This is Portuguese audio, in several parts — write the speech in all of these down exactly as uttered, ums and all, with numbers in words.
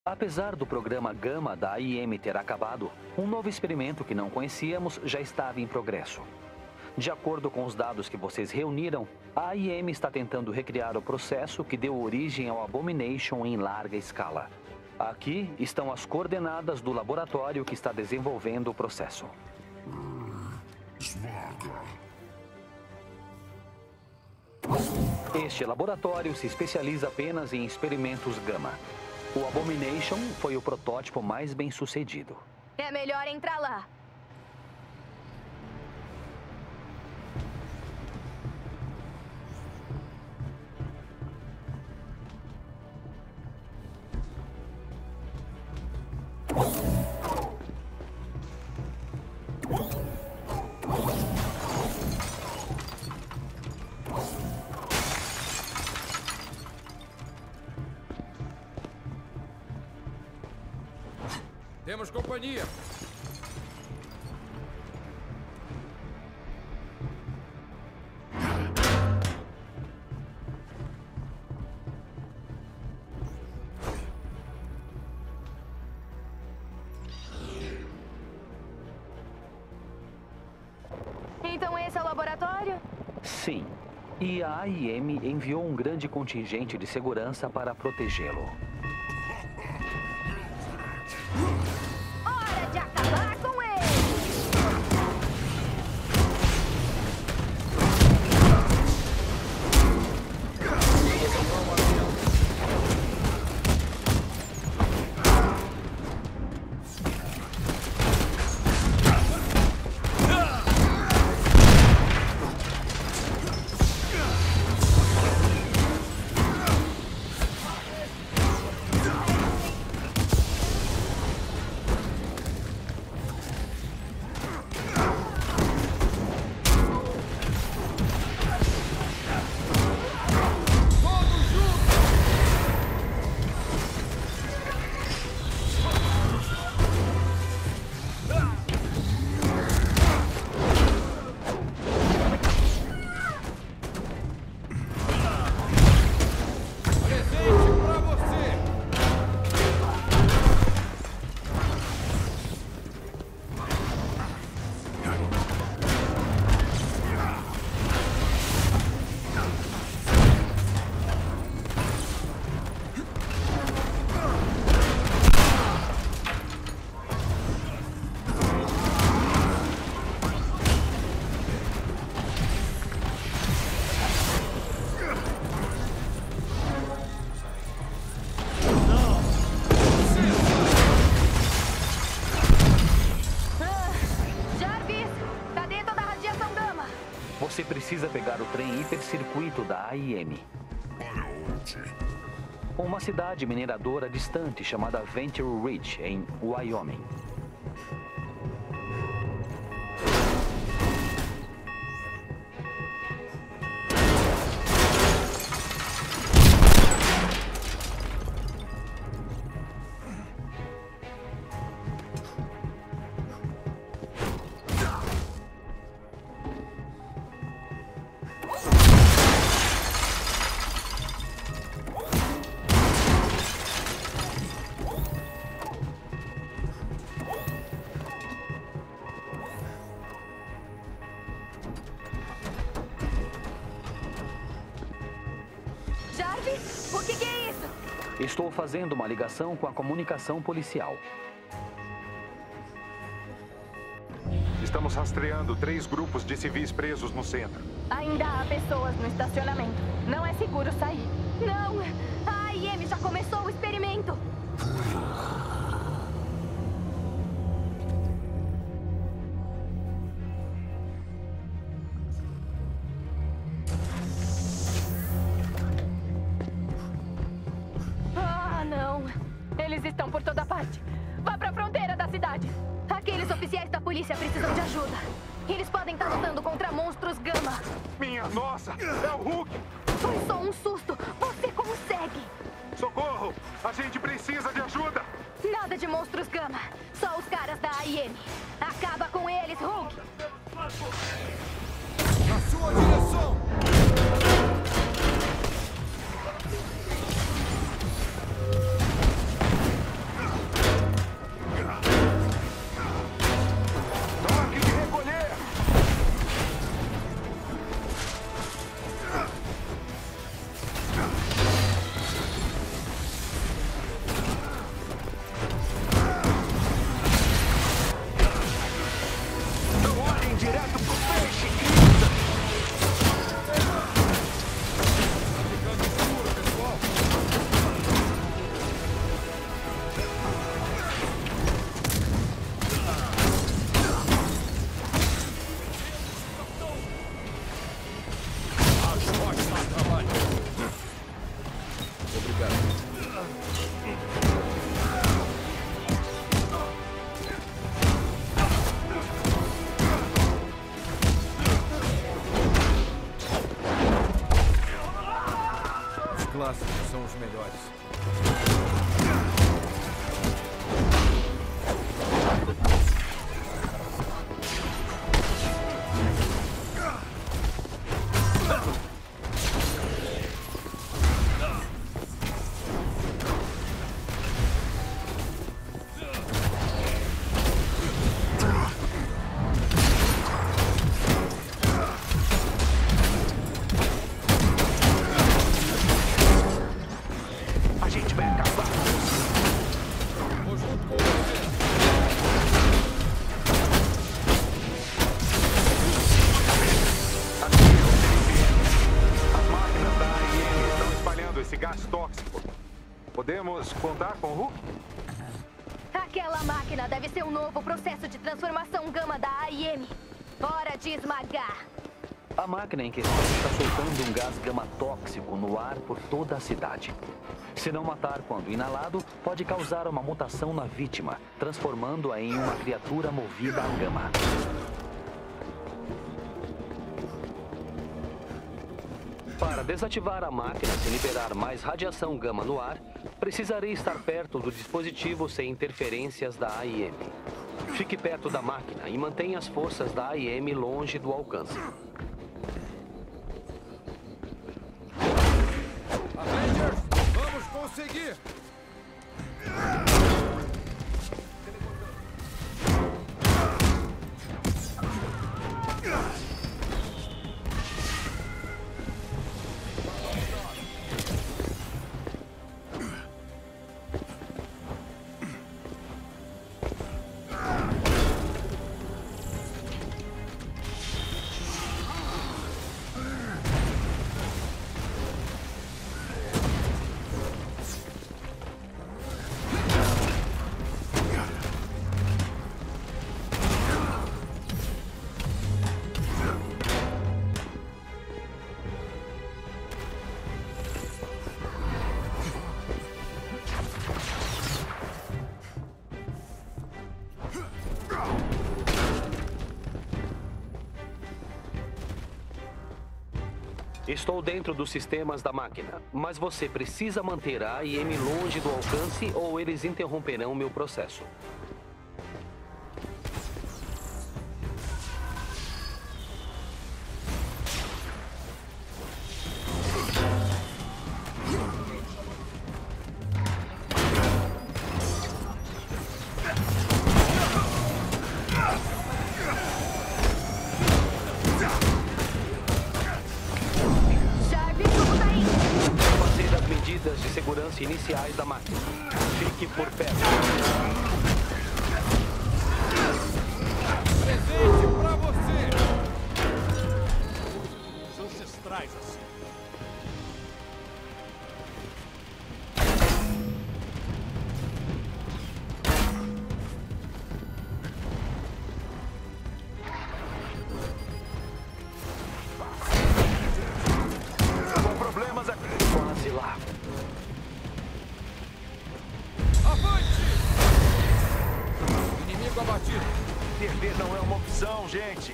Apesar do programa Gama da A I M ter acabado, um novo experimento que não conhecíamos já estava em progresso. De acordo com os dados que vocês reuniram, a A I M está tentando recriar o processo que deu origem ao Abomination em larga escala. Aqui estão as coordenadas do laboratório que está desenvolvendo o processo. Este laboratório se especializa apenas em experimentos Gama. O Abomination foi o protótipo mais bem sucedido. É melhor entrar lá. Temos companhia. Então esse é o laboratório? Sim. E a A I M enviou um grande contingente de segurança para protegê-lo. Hora de acabar com ele! Você precisa pegar o trem hipercircuito da A I M. Para onde? Uma cidade mineradora distante chamada Venture Ridge, em Wyoming. Jarvis, o que, que é isso? Estou fazendo uma ligação com a comunicação policial. Estamos rastreando três grupos de civis presos no centro. Ainda há pessoas no estacionamento. Não é seguro sair. Não! A A I M já começou o experimento! Ah, não! Eles estão por toda parte. Vá pra fronteira da cidade. Aqueles oficiais da polícia precisam de ajuda. Eles podem estar lutando contra monstros Gama. Minha nossa! É o Hulk! Foi só um susto. Você consegue. Socorro! A gente precisa de ajuda! Nada de monstros Gama. Só os caras da A I M. Acaba com eles, Hulk. Na sua direção! Podemos contar com o Hulk? Aquela máquina deve ser um novo processo de transformação gama da A I M. Hora de esmagar. A máquina em questão está soltando um gás gama tóxico no ar por toda a cidade. Se não matar quando inalado, pode causar uma mutação na vítima, transformando-a em uma criatura movida a gama. Para desativar a máquina e liberar mais radiação gama no ar, precisarei estar perto do dispositivo sem interferências da A I M. Fique perto da máquina e mantenha as forças da A I M longe do alcance. Avengers, vamos conseguir! Estou dentro dos sistemas da máquina, mas você precisa manter a A I M longe do alcance ou eles interromperão meu processo. Iniciais da máquina. Fique por perto. Presente pra você! Os ancestrais assim. Com problemas aqui. Quase lá. Inimigo abatido. Perder não é uma opção, gente.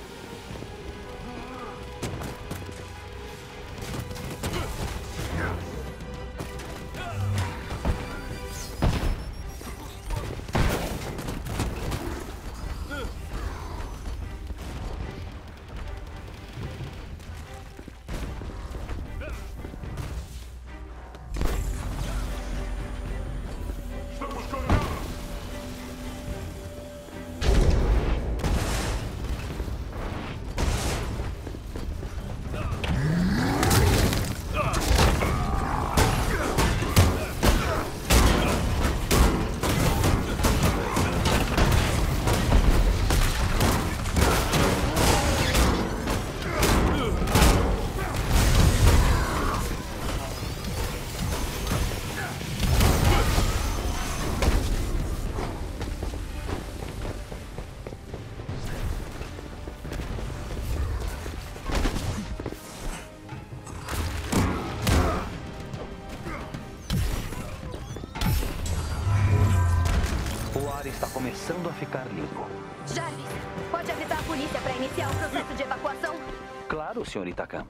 Está começando a ficar limpo. Jarvis, pode avisar a polícia para iniciar o processo de evacuação? Claro, senhorita Khan.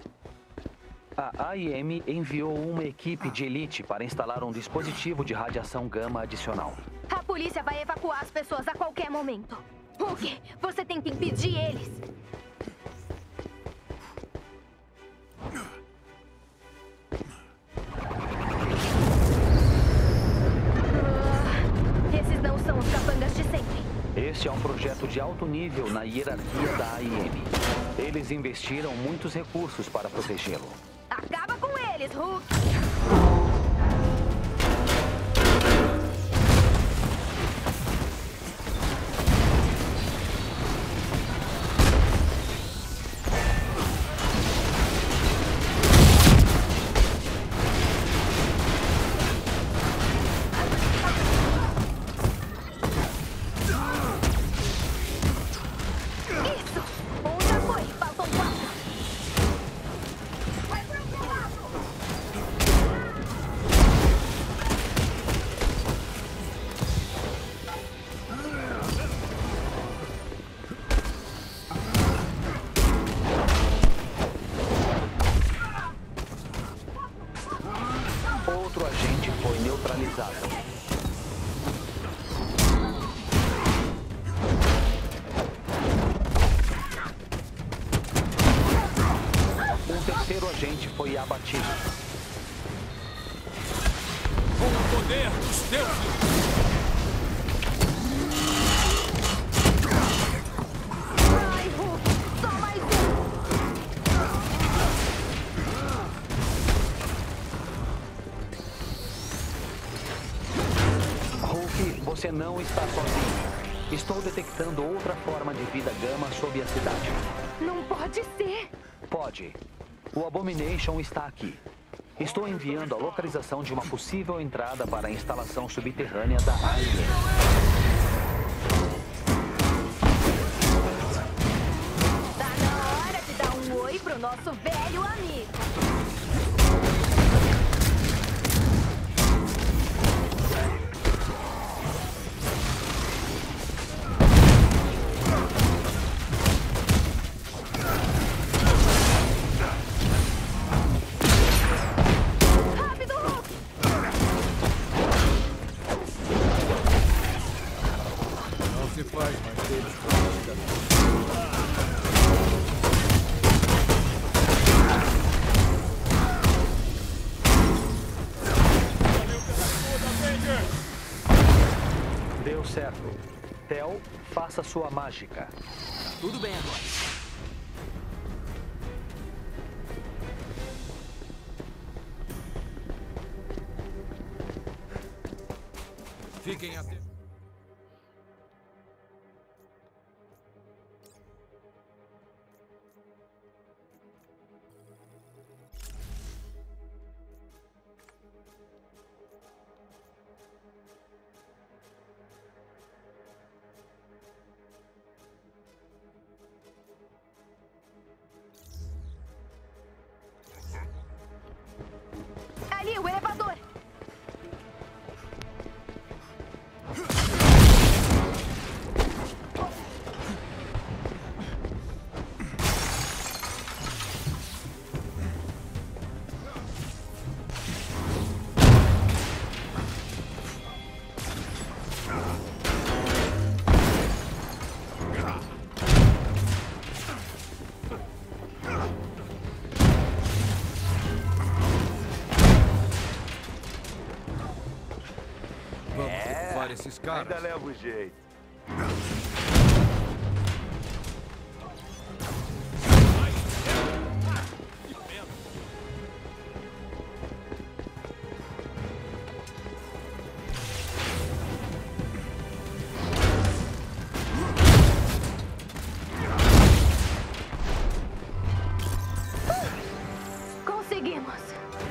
A A I M enviou uma equipe de elite para instalar um dispositivo de radiação gama adicional. A polícia vai evacuar as pessoas a qualquer momento. Hulk, você tem que impedir eles. Este é um projeto de alto nível na hierarquia da A I M. Eles investiram muitos recursos para protegê-lo. Acaba com eles, Hulk! gigante foi abatido. Com o poder dos deuses! Ai, Hulk! Só mais um! Hulk, você não está sozinho. Estou detectando outra forma de vida gama sob a cidade. Não pode ser! Pode. O Abomination está aqui. Estou enviando a localização de uma possível entrada para a instalação subterrânea da A I M. Tá na hora de dar um oi pro nosso velho amigo. Rápido, Hulk! Não se faz mais deles. Deu certo. Theo, faça sua mágica. Tudo bem agora. Fiquem atentos. Ali, o elevador! Vamos derrubar esses caras. Ainda leva o jeito. Que pena. Conseguimos!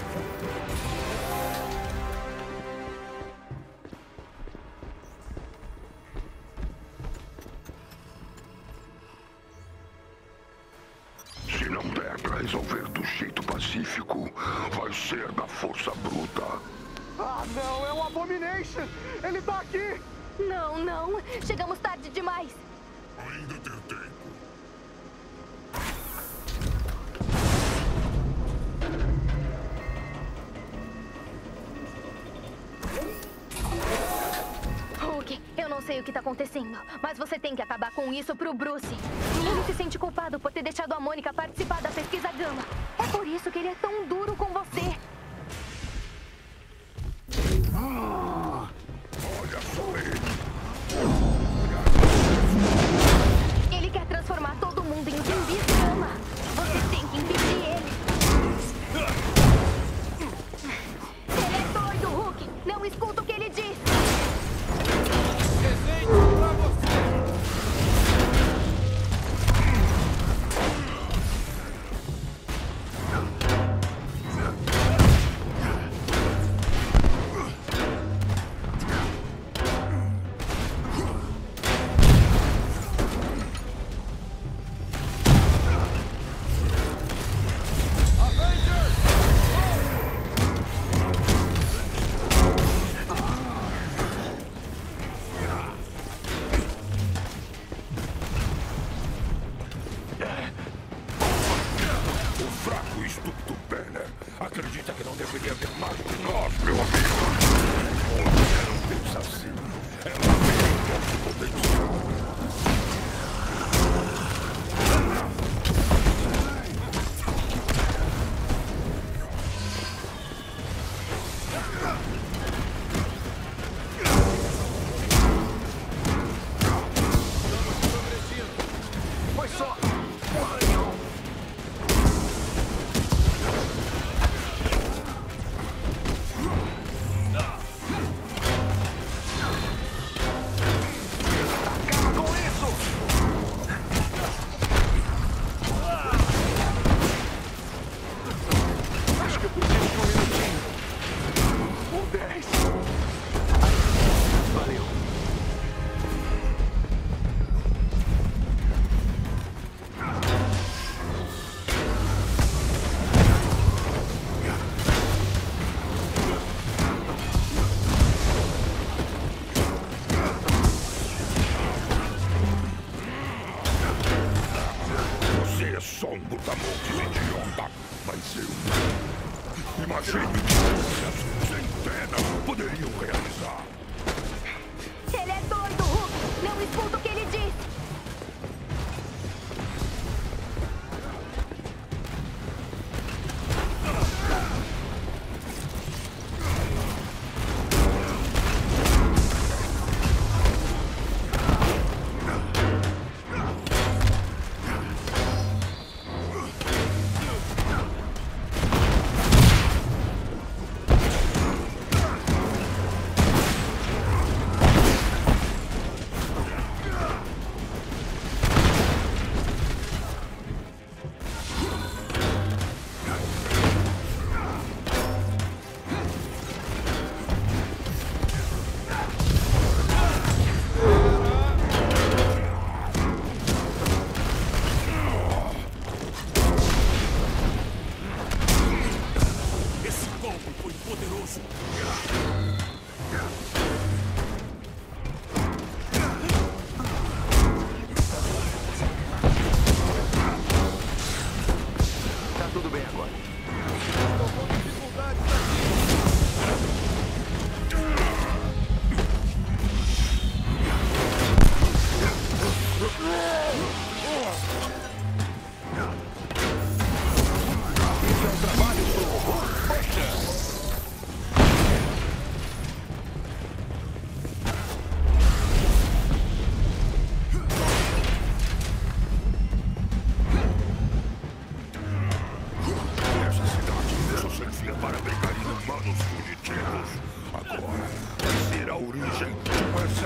Se não der pra resolver do jeito pacífico, vai ser da força bruta. Ah, não, é o Abomination! Ele tá aqui! Não, não! Chegamos tarde demais! Ainda tem tempo. Hulk, eu não sei o que tá acontecendo, mas você tem que acabar com isso pro Bruce. Ele se sente culpado por ter deixado a Mônica participar da pesquisa Gama. É por isso que ele é tão duro com você. Olha só ele. Ele quer transformar todo mundo em zumbis Gama. Você tem que impedir ele. Ele é doido, Hulk. Não escuta o que ele diz. Presente pra você!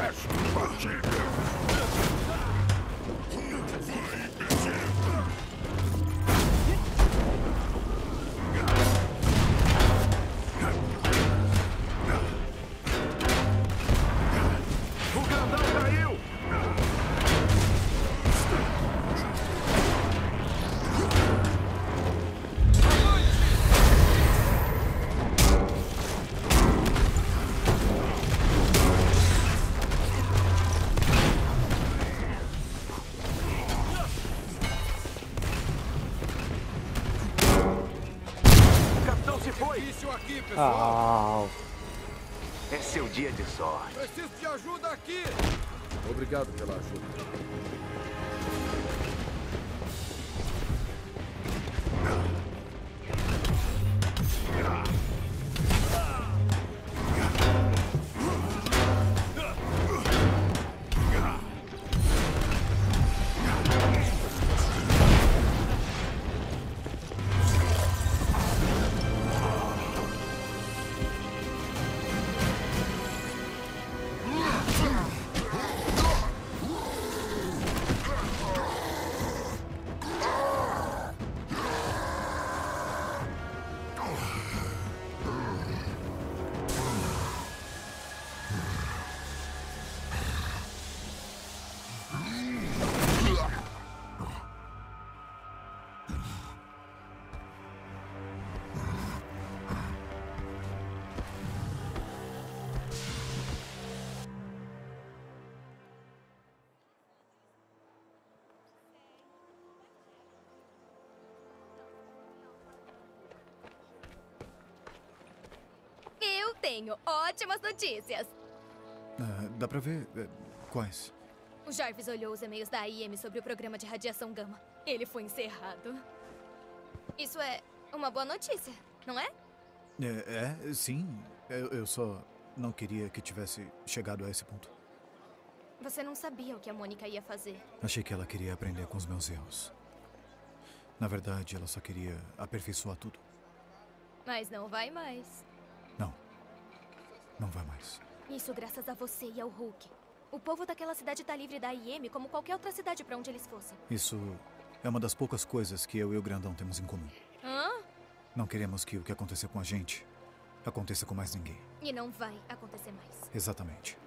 Exército Pacífico. O grandão caiu! O capitão se foi! Difícil aqui, pessoal. É seu dia de sorte. Preciso de ajuda aqui. Obrigado pela ajuda. Eu tenho ótimas notícias. Ah, dá pra ver eh, quais? O Jarvis olhou os e-mails da I M sobre o programa de radiação gama. Ele foi encerrado. Isso é uma boa notícia, não é? É, é sim. Eu, eu só não queria que tivesse chegado a esse ponto. Você não sabia o que a Mônica ia fazer. Achei que ela queria aprender com os meus erros. Na verdade, ela só queria aperfeiçoar tudo. Mas não vai mais. Não. Não vai mais. Isso graças a você e ao Hulk. O povo daquela cidade tá livre da I M como qualquer outra cidade pra onde eles fossem. Isso é uma das poucas coisas que eu e o Grandão temos em comum. Hã? Não queremos que o que aconteceu com a gente aconteça com mais ninguém. E não vai acontecer mais. Exatamente.